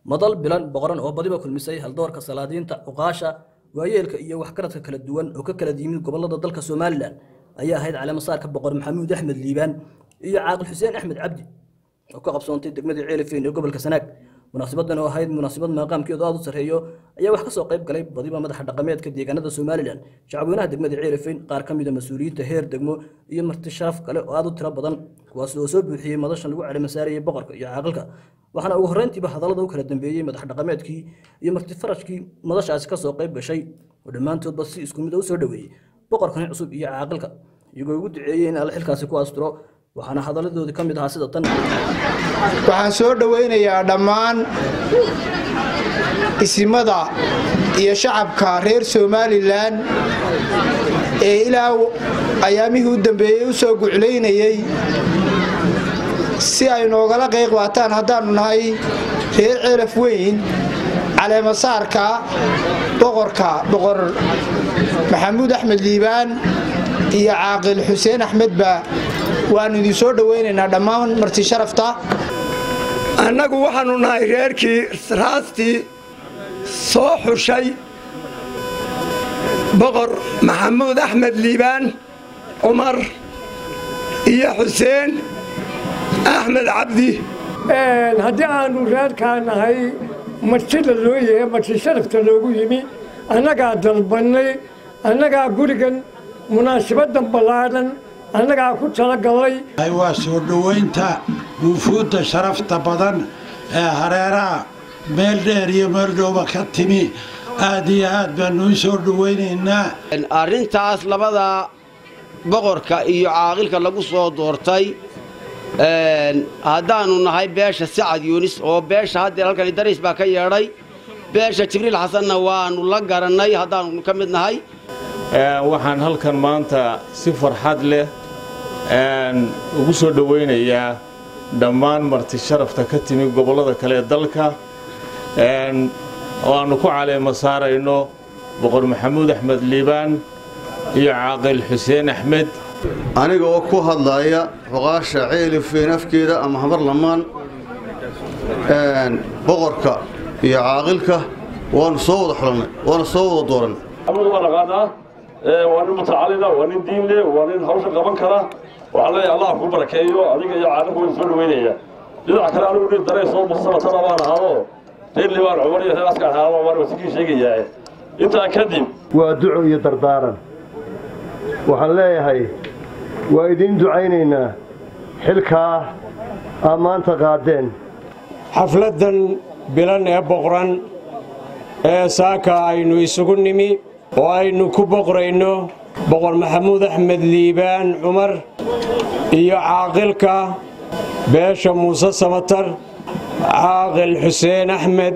madal bilan boqoran oo badiba kulmisay haldoorka salaadiinta uqaasha waayeelka iyo waxkaradka kala duwan oo ka kala yimid gobolada dalka Soomaaliland ayaa ahayd calaamad saarka boqor Maxamuud Axmed Liibaan iyo Caaqil Xuseen Axmed Cabdi oo ka qabsoontay degmada Ceelifeen ee gobolka Sanaag munaasabadan oo ahayd munaasabad maqaamkeedu aad u sareeyo ayaa wax ka soo qayb galay badiba madaxa dhaqameedka deegaanada Soomaaliland shacabweynaha degmada Ceelifeen qaar ka mid ah mas'uuliyiinta heer degmo iyo marti sharaf kale oo aad u tiro badan kuwaas oo soo buuxiyay madashan lagu calaamad saarayay boqorka iyo caaqilka waxaana ugu horeyntiiba hadallada u kala dambeeyay madax dhaqameedkii iyo marti farashkii madashaas ka soo qayb gashay oo dhamaantoodba si isku mid ah u soo dhaweeyay boqorkan cusub iyo caaqilka iyagoo ugu duceeyay in alla xilkaasi ku asturo waxaana hadalladoodii ka mid ahaa sida tan waxaan soo dhaweynayaa dhammaan isimada iyo shacabka reer Soomaaliland ee ilaa ayaamihii u dambeeyay u soo gucleynayay si ay noogala qayb qaataan haddaanu nahay reer Ceelifweyn caleema saarka boqor Maxamuud Axmed Liibaan iyo Caaqil Xuseen Axmed ba waan idin soo dhaweynaynaa dhammaan marti sharafta annagu waxaanu nahay reerkii raastii soo xushay boqor Maxamuud Axmed Liibaan Umar iyo Xuseen Axmed Cabdi haddii aanu reerkaa nahay martida loo yahay marti sharafta loogu yimi annagaa dalbannay annagaa gurigan munaasabadan ballaaran annagaa ku talagalay waa soo dhaweynta wufuudda sharafta badan ee hareeraha meel dheer iyo meel dhowba ka timi aad iyo aad baanu u soo dhaweynaynaa arrintaas labada boqorka iyo caaqilka lagu soo doortay haddaanu nahay beesha Sacad Yunis oo beesha hadda halkan dariis baa ka yeedhay beesha Jibriil Xasanna waanu la garanay haddaanu ka mid nahay waxaan halkan maanta si farxad leh ugu soo dhaweynayaa dhammaan marti sharafta ka timi gobolada kale ee dalka oo aanu ku caleema saarayno boqor Maxamuud Axmed Liibaan iyo Caaqil Xuseen Axmed aniga oo ku hadlaya uqaasha Ceelifeen afkeeda ama habar lamaan boqorka iyo caaqilka waan soo wada xulanay waan soo wada dooran أمر ولا غدا وأنا متعلنا وأنا دين له وأنا هوش قبل كلا وعلى الله كبر كيو هذيك يا عالم وينسون وينيا إذا كان أنا أقول دري صوب الصلاة ترى وانا هذا اللي وانا عمري ثلاث كان هذا وانا مسكين شيء جاي أنت أكذب ودعو يدردارا وحلا هاي وإذن دعينا حلكا أمان تقادين xafladan bilan ee boqoran ee saaka aynu isugu nimi oo aynu ku boqorayno boqor Maxamuud Axmed Liibaan Umar iyo caaqilka beesha Muuse Samatar Caaqil Xuseen Axmed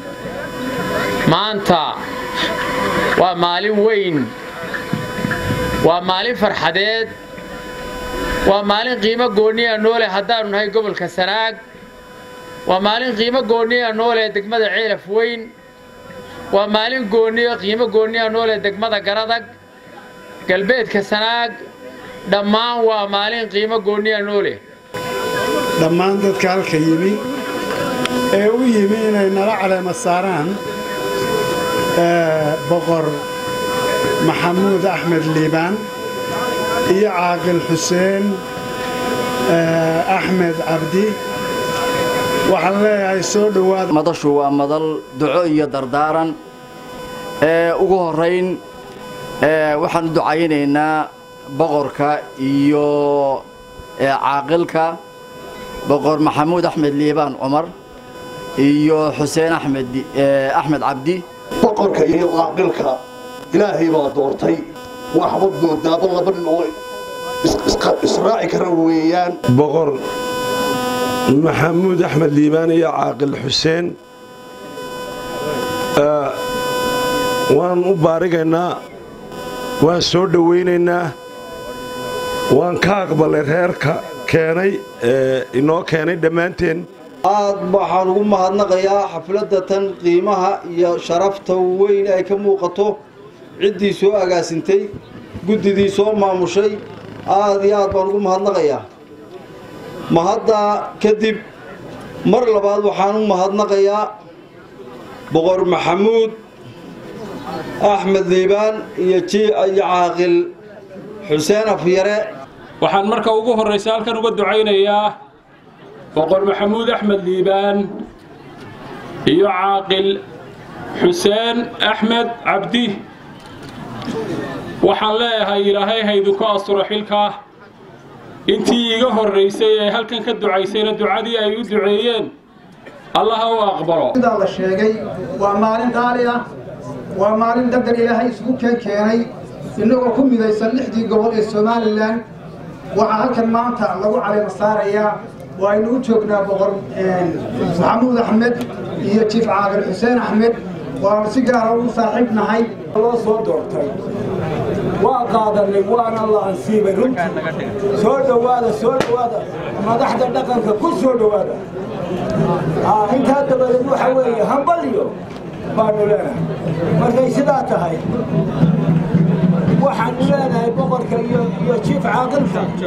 maanta waa maalin weyn waa maalin farxadeed waa maalin qiimo gooni ah noole haddaanu nahay gobolka Sanaag waa maalin qiimo gooni ah noole degmada Ceelifweyn waa maalin gooni ah qiimo gooni ah noole degmada Garadag galbeedka Sanaag dhammaan waa maalin qiimo gooni ah noole dhammaan dadka halka yimi ee u yimi inay nala caleema saaraan boqor Maxamuud Axmed Liibaan iyo Caaqil Xuseen Axmed Cabdi waxaan leeyahay soo dhawaad madashu waa madal duco iyo dardaaran ugu horeyn waxaan ducaynaynaa boqorka iyo caaqilka boqor Maxamuud Axmed Liibaan Umar iyo Xuseen Axmed Cabdi boqorka iyo caaqilka ilaahay baa doortay waxba moodaaba laba nin oo israaci kara weeyaan boqor Maxamuud Axmed Liibaan iyo Caaqil Xuseen waan u baarigaynaa waan soo dhaweynaynaa waan ka aqbalay reerka keenay inoo keenay dhammaanteen aad waxaan ugu mahadnaqayaa xafladda tan qiimaha iyo sharafta weyn ay ka muuqato ciddii soo agaasintay guddidii soo maamushay aad iyo aad baan ugu mahadnaqayaa ma hadda kadib mar labaad waxaan u mahadnaqayaa boqor maxamuud axmed liibaan iyo caaqil xuseen afyare. waxaan marka ugu horraysa halkan uga ducaynayaa boqor maxamuud axmed liibaan iyo caaqil xuseen axmed cabdi. waxaan leeyahay ilaahay haydinku asturo xilka intii iga horraysay ee halkan ka ducaysayna ducadii ay u duceeyeen allaha u aqbalo. sidaa la sheegay waa maalin qaali ah, waa maalin dadkan ilaahay isugu keenay inagoo ku midaysan 6 gobol ee Somaliland. waxaa halkan maanta lagu caleema saarayaa وأنا أوجد بقر محمود أحمد هي كيف عاقل حسين أحمد وسجارة صاحبنا هاي الله صدرتي وقادر لي وأنا الله نسيبه سود هذا ما تحت الدقن كل سود هذا أنت هذا بدو حوي هم بليو بانو لنا ما في سدات هاي وحن لنا بقر يا كيف عاقل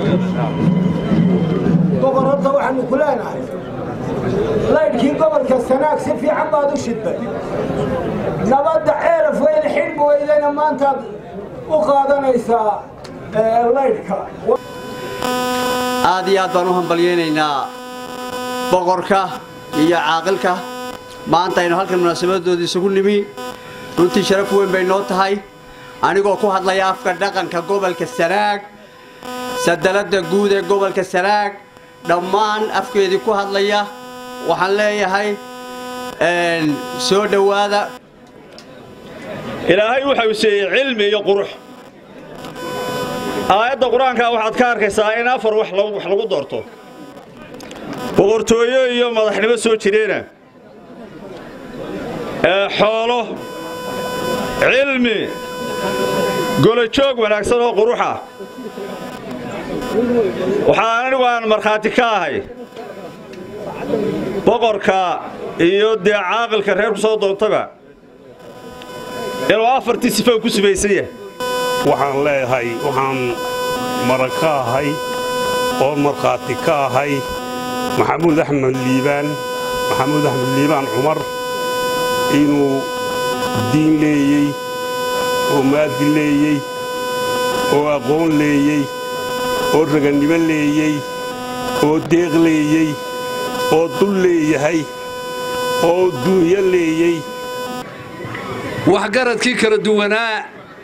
بقر هذا وحن كلنا لا يمكن قبل كالسناك سفي عباد وشدة نبدأ عرف وين حلم وإذا ما أنت وقادنا يسا الله يذكر aad baan u hambalyeeynaa boqorka iyo caaqilka maanta aynu halkan munaasabadoodii isugu nimi runtii sharaf weyn bay noo tahay anigoo ku hadlaya afka dhaqanka gobolka Sanaag sadalada guud ee gobolka Sanaag dhammaan afkeedii ku hadlaya waxaan leeyahay soo dhawaada ilaahay wuxuu siiyay cilmi iyo qurux aayadda quraanka waxaad ka arkaysaa in afar wax lagu doorto boqortooyo iyo madaxnimo soo jireena xoolo cilmi golo joog wanaagsan oo quruxa waxaan anigu aan marxaati ka ahay boqorka iyo caaqilka reer ku soo doontaba inuu afartii sifo ku sibaysan yahay waxaan leeyahay waxaan maraka ahay oo marxaati ka ahay maxamuud axmed liibaan cumar inuu diin leeyay oo maadi leeyay oo aqoon leeyay oo ragannimo leeyay oo deeq leeyay oo dul leeyahay oo duunya leeyay waxgaradkii kala duwanaa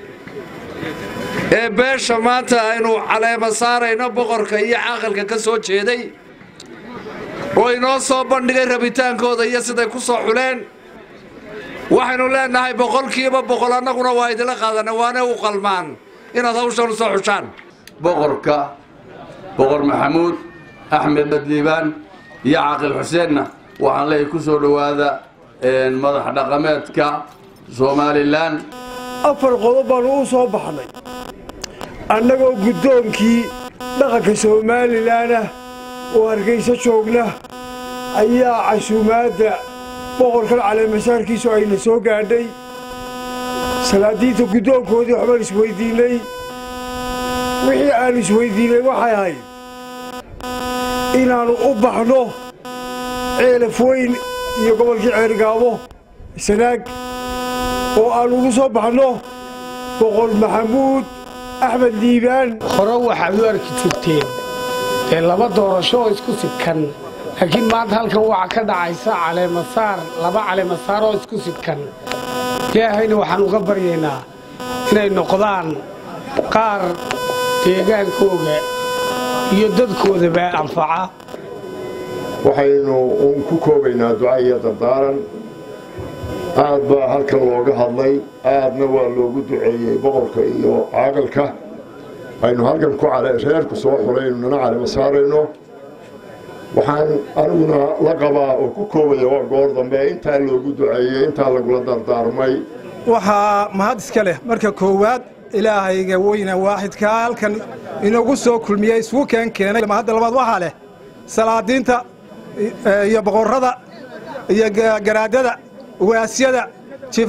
ee beesha maanta aynu caleema saarayno boqorka iyo caaqilka ka soo jeeday oo inoo soo bandhigay rabitaankooda iyo siday ku soo xuleen waxaynu leenahay boqolkiiba boqol annaguna waa idila qaadanay waana u qalmaan inaad hawshan u soo xushaan boqorka boqor maxamuud axmed liibaan iyo caaqil xuseenna waxaan leeyahay ku soo dhawaada madax dhaqameedka Somaliland afar qodob baan u soo baxnay annagoo guddoonkii dhaqanka Somaliland oo Hargeysa joogna ayaa casuumaadda boqorka caleemasaarkiisu ayna soo gaadhay salaadiinta guddoonkoodii waxbaan isweydiinay wixii aan isweydiinay waxay ahayd inaannu u baxno ceelaf weyn iyo gobolkii ceergaabo Sanaag oo aan ugu soo baxno boqor maxamuud axmed liibaan hore waxaad u arki jirteen ee laba doorasho oo isku sidkan laakiin maanta halkan waxaa ka dhacaysa laba caleemasaar oo isku sidkan ilaahayna waxaan uga baryaynaa inay noqdaan qaar deegaankooda iyo dadkoodaba anfaca waxaynu ku koobaynaa duca iyo dardaaran aad baa halkan looga hadlay aadna waa loogu duceeyey boqorka iyo caaqilka aynu halkan ku reerku soo xulaynu nana caleema saarayno waxaan aniguna la qabaa oo ku koobaya waa goor dambe intaa loogu duceeyey intaa lagula dardaarmay waxaa mahad iska leh marka koowaad ilaahayga weyna waaxidka halkan inagu soo kulmiyey isugu keenay mahadda labaad waxaa leh salaadiinta iyo boqorrada iyo garaadada waasyada jiif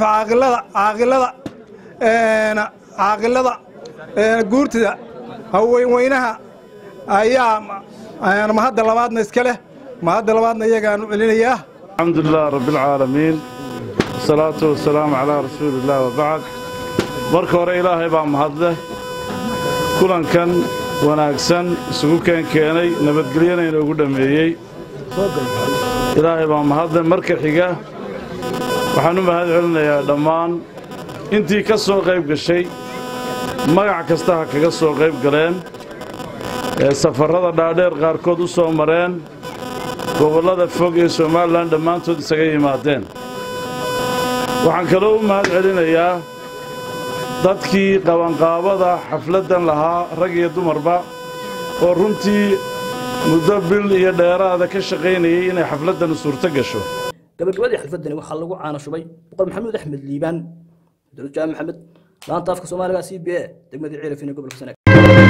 caaqilada guurtida haweenweynaha ayaa mahadda labaadna iska leh mahadda labaadna iyagaanu celinayaa alxamdulilah rabbilcaalamiin والصلاة والسلام على رسول الله وبعد marka hore ilaahay baa mahad leh kulankan wanaagsan isugu keenay nabadgelyana inoogu dhameeyay ilaahay baa mahad leh marka xiga waxaan u mahad celinayaa dhammaan intii ka soo qayb gashay magac kasta ha kaga soo qayb galeen safarrada dhaadheer qaarkood u soo mareen gobollada fog ee Soomaaliland dhammaantood isaga yimaadeen waxaan kaloo u mahad celinayaa dadkii qabanqaabada xafladan lahaa rag iyo dumarba oo runtii muddo bil iyo dheeraada ka shaqaynayay inay xafladan suurto gasho gabagabadii xafladani waxaa lagu caana shubay boqor maxamuud axmed liibaan dowlad maxamed laanta afka Soomaaliga CBA degmada Ceelafin ee gobolka Sanaag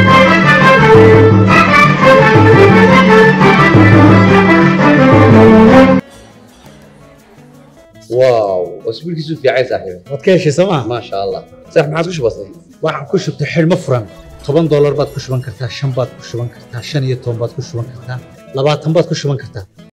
واو اسبوع كيسو في عايز صاحبي wadkeeshi sama ما شاء الله صح ما عاد كش بسيط waxaan ku shubtay xilmo furan $10 baad ku shuban kartaa 5 baad ku shuban kartaa 5 iyo 10 baad ku shuban kartaa 20 baad ku shuban kartaa